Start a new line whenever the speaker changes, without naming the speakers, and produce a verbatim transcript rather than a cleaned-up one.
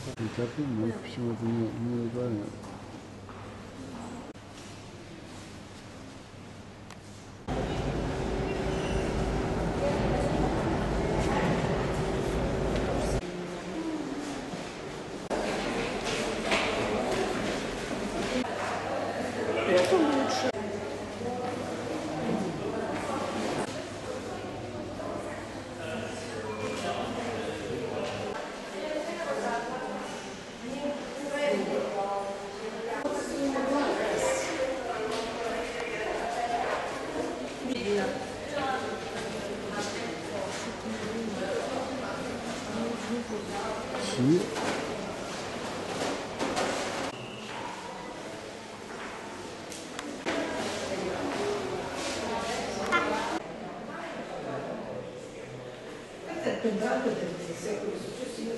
这边没什么没有没有个人。七。
È tentato del secolo successivo